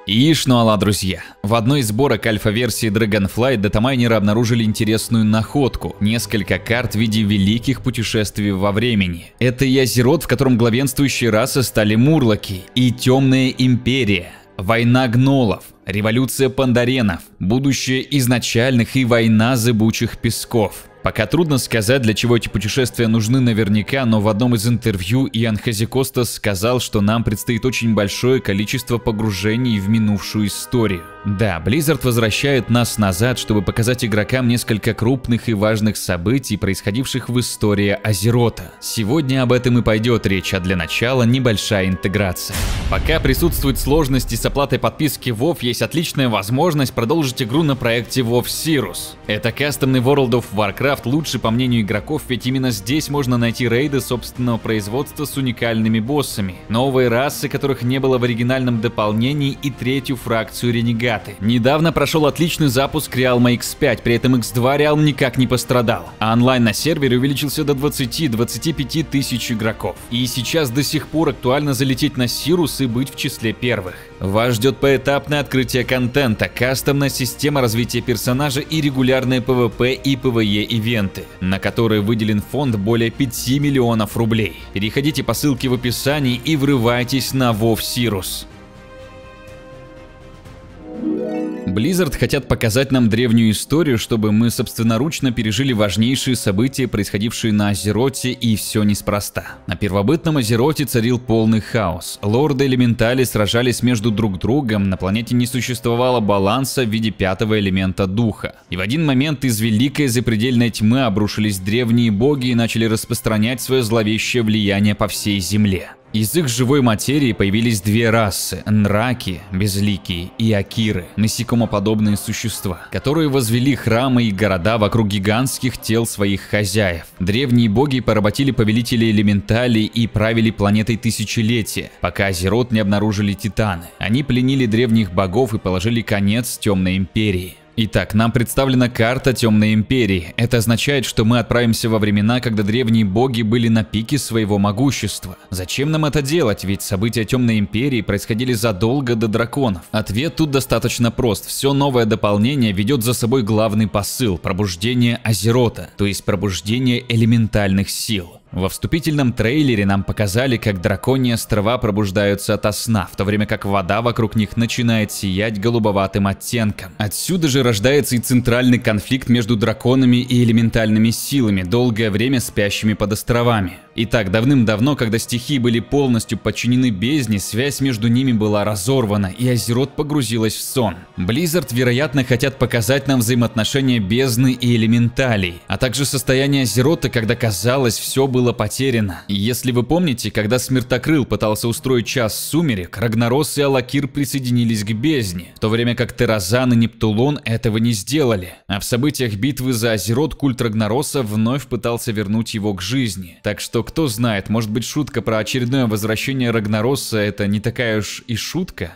Ишнуала, друзья. В одной из сборок альфа-версии Dragonflight датамайнеры обнаружили интересную находку – несколько карт в виде великих путешествий во времени. Это и Азерот, в котором главенствующей расой стали мурлоки, и Темная Империя, война гнолов, революция пандаренов, будущее изначальных и война зыбучих песков. Пока трудно сказать, для чего эти путешествия нужны наверняка, но в одном из интервью Иоанн Хазикостас сказал, что нам предстоит очень большое количество погружений в минувшую историю. Да, Blizzard возвращает нас назад, чтобы показать игрокам несколько крупных и важных событий, происходивших в истории Азерота. Сегодня об этом и пойдет речь, а для начала небольшая интеграция. Пока присутствуют сложности с оплатой подписки WoW, есть отличная возможность продолжить игру на проекте WoW Sirus. Это кастомный World of Warcraft, лучший по мнению игроков, ведь именно здесь можно найти рейды собственного производства с уникальными боссами, новые расы, которых не было в оригинальном дополнении, и третью фракцию ренегаты. Недавно прошел отличный запуск Realm X5, при этом X2 Realm никак не пострадал, а онлайн на сервере увеличился до 20-25 тысяч игроков. И сейчас до сих пор актуально залететь на Sirus и быть в числе первых. Вас ждет поэтапное открытие контента, кастомная система развития персонажа и регулярные PvP и PvE ивенты, на которые выделен фонд более 5 миллионов рублей. Переходите по ссылке в описании и врывайтесь на WoW Sirus. Blizzard хотят показать нам древнюю историю, чтобы мы собственноручно пережили важнейшие события, происходившие на Азероте, и все неспроста. На первобытном Азероте царил полный хаос. Лорды элементали сражались между друг другом, на планете не существовало баланса в виде пятого элемента духа. И в один момент из великой запредельной тьмы обрушились древние боги и начали распространять свое зловещее влияние по всей земле. Из их живой материи появились две расы – нраки, безликие, и акиры, насекомоподобные существа, которые возвели храмы и города вокруг гигантских тел своих хозяев. Древние боги поработили повелителей элементалей и правили планетой тысячелетия, пока Азерот не обнаружили титаны. Они пленили древних богов и положили конец Темной Империи. Итак, нам представлена карта Темной Империи. Это означает, что мы отправимся во времена, когда древние боги были на пике своего могущества. Зачем нам это делать? Ведь события Темной Империи происходили задолго до драконов. Ответ тут достаточно прост. Все новое дополнение ведет за собой главный посыл – пробуждение Азерота, то есть пробуждение элементальных сил. Во вступительном трейлере нам показали, как драконьи острова пробуждаются ото сна, в то время как вода вокруг них начинает сиять голубоватым оттенком. Отсюда же рождается и центральный конфликт между драконами и элементальными силами, долгое время спящими под островами. Итак, давным-давно, когда стихии были полностью подчинены бездне, связь между ними была разорвана, и Азерот погрузилась в сон. Blizzard, вероятно, хотят показать нам взаимоотношения бездны и элементалей, а также состояние Азерота, когда казалось, все было потеряно. И если вы помните, когда Смертокрыл пытался устроить час сумерек, Рагнарос и Алакир присоединились к бездне, в то время как Теразан и Нептулон этого не сделали. А в событиях битвы за Азерот культ Рагнароса вновь пытался вернуть его к жизни. Так что кто знает, может быть, шутка про очередное возвращение Рагнароса — это не такая уж и шутка?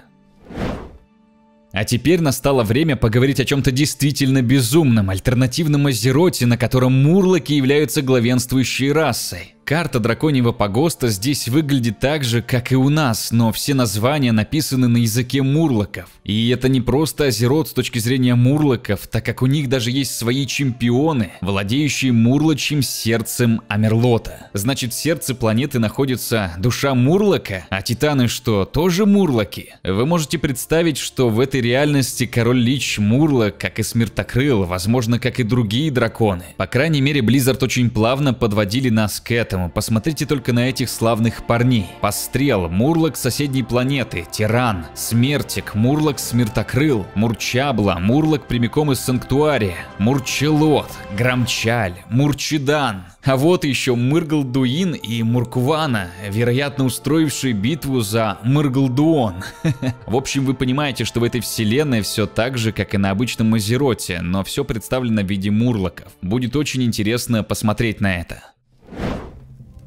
А теперь настало время поговорить о чем-то действительно безумном, альтернативном Азероте, на котором мурлоки являются главенствующей расой. Карта драконьего погоста здесь выглядит так же, как и у нас, но все названия написаны на языке мурлоков. И это не просто Азерот с точки зрения мурлоков, так как у них даже есть свои чемпионы, владеющие мурлочьим сердцем Амерлота. Значит, в сердце планеты находится душа мурлока, а титаны что, тоже мурлоки? Вы можете представить, что в этой реальности король Лич Мурлок, как и Смертокрыл, возможно, как и другие драконы. По крайней мере, Blizzard очень плавно подводили нас к этому. Посмотрите только на этих славных парней. Пострел, Мурлок с соседней планеты, Тиран, Смертик, Мурлок Смертокрыл, Мурчабла, Мурлок прямиком из Санктуария, Мурчелот, Громчаль, Мурчидан. А вот еще Мыргалдуин и Мурквана, вероятно устроившие битву за Мыргалдуон. В общем, вы понимаете, что в этой вселенной все так же, как и на обычном Азероте, но все представлено в виде мурлоков. Будет очень интересно посмотреть на это.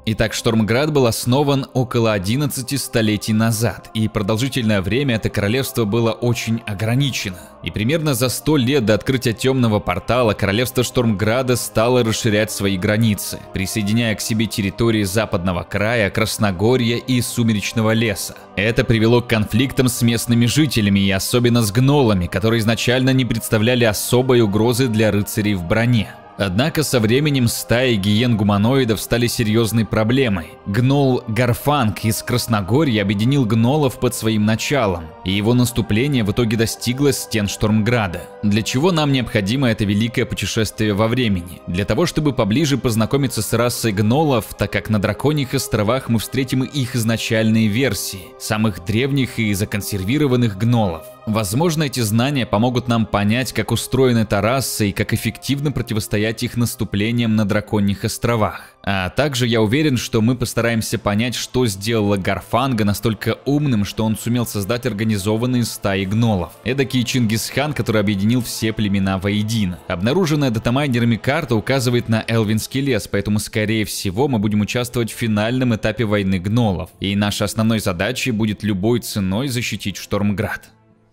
Итак, Штормград был основан около 11 столетий назад, и продолжительное время это королевство было очень ограничено. И примерно за 100 лет до открытия темного портала королевство Штормграда стало расширять свои границы, присоединяя к себе территории западного края, Красногорья и Сумеречного леса. Это привело к конфликтам с местными жителями и особенно с гнолами, которые изначально не представляли особой угрозы для рыцарей в броне. Однако со временем стаи гиен-гуманоидов стали серьезной проблемой. Гнол Гарфанг из Красногорья объединил гнолов под своим началом, и его наступление в итоге достигло стен Штормграда. Для чего нам необходимо это великое путешествие во времени? Для того, чтобы поближе познакомиться с расой гнолов, так как на Драконьих островах мы встретим их изначальные версии, самых древних и законсервированных гнолов. Возможно, эти знания помогут нам понять, как устроена эта раса и как эффективно противостоять их наступлениям на Драконьих островах. А также я уверен, что мы постараемся понять, что сделало Гарфанга настолько умным, что он сумел создать организованные стаи гнолов. Эдакий Чингисхан, который объединил все племена воедино. Обнаруженная датамайнерами карта указывает на Элвинский лес, поэтому скорее всего мы будем участвовать в финальном этапе войны гнолов. И нашей основной задачей будет любой ценой защитить Штормград.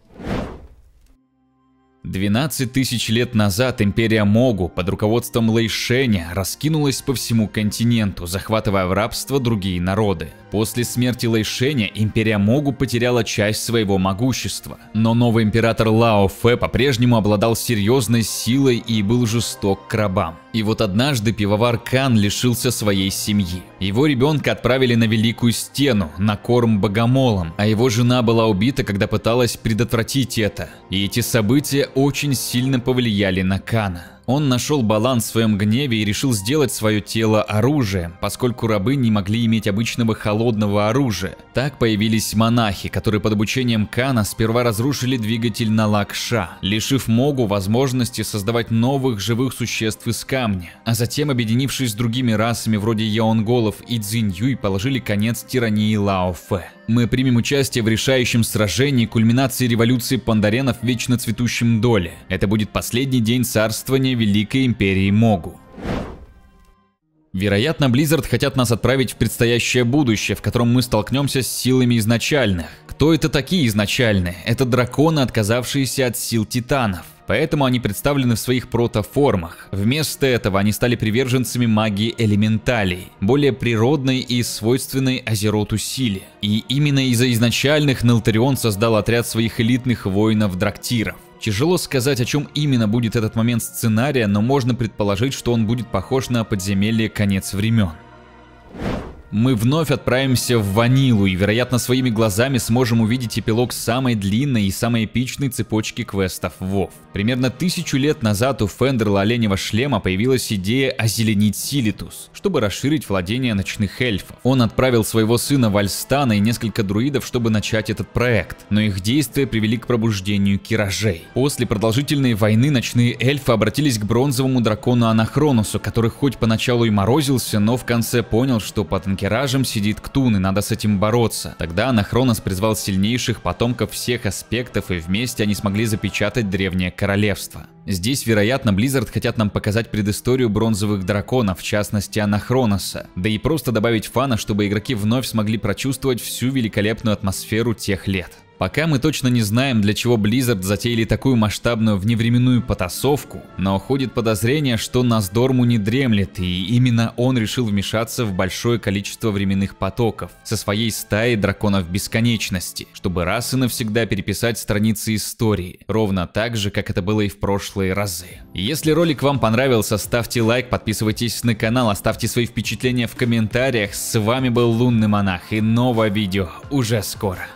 12 тысяч лет назад империя Могу под руководством Лэй Шэня раскинулась по всему континенту, захватывая в рабство другие народы. После смерти Лэй Шэня империя Могу потеряла часть своего могущества, но новый император Лао Фэ по-прежнему обладал серьезной силой и был жесток к рабам. И вот однажды пивовар Кан лишился своей семьи. Его ребенка отправили на Великую Стену, на корм богомолам, а его жена была убита, когда пыталась предотвратить это. И эти события очень сильно повлияли на Кана. Он нашел баланс в своем гневе и решил сделать свое тело оружием, поскольку рабы не могли иметь обычного холодного оружия. Так появились монахи, которые под обучением Кана сперва разрушили двигатель Налак-Ша, лишив Могу возможности создавать новых живых существ из камня. А затем, объединившись с другими расами вроде яонголов и Цзиньюй, положили конец тирании Лао Фэ. Мы примем участие в решающем сражении кульминации революции пандаренов в вечно цветущем доле. Это будет последний день царствования Великой Империи Могу. Вероятно, Blizzard хотят нас отправить в предстоящее будущее, в котором мы столкнемся с силами изначальных. Кто это такие изначальные? Это драконы, отказавшиеся от сил титанов. Поэтому они представлены в своих протоформах. Вместо этого они стали приверженцами магии элементалей, более природной и свойственной Азероту силе. И именно из-за изначальных Нелтерион создал отряд своих элитных воинов-драктиров. Тяжело сказать, о чем именно будет этот момент сценария, но можно предположить, что он будет похож на подземелье «Конец времен». Мы вновь отправимся в Ванилу и, вероятно, своими глазами сможем увидеть эпилог самой длинной и самой эпичной цепочки квестов WoW. Примерно 1000 лет назад у Фендерла Оленевого Шлема появилась идея озеленить Силитус, чтобы расширить владения ночных эльфов. Он отправил своего сына Вальстана и несколько друидов, чтобы начать этот проект, но их действия привели к пробуждению киражей. После продолжительной войны ночные эльфы обратились к бронзовому дракону Анахронусу, который хоть поначалу и морозился, но в конце понял, что под Киражем сидит Ктун, и надо с этим бороться. Тогда Анахронос призвал сильнейших потомков всех аспектов, и вместе они смогли запечатать древнее королевство. Здесь, вероятно, Blizzard хотят нам показать предысторию бронзовых драконов, в частности Анахроноса, да и просто добавить фана, чтобы игроки вновь смогли прочувствовать всю великолепную атмосферу тех лет. Пока мы точно не знаем, для чего Blizzard затеяли такую масштабную вневременную потасовку, но ходит подозрение, что Насдорму не дремлет, и именно он решил вмешаться в большое количество временных потоков со своей стаей драконов бесконечности, чтобы раз и навсегда переписать страницы истории, ровно так же, как это было и в прошлые разы. Если ролик вам понравился, ставьте лайк, подписывайтесь на канал, оставьте свои впечатления в комментариях. С вами был Лунный Монах, и новое видео уже скоро.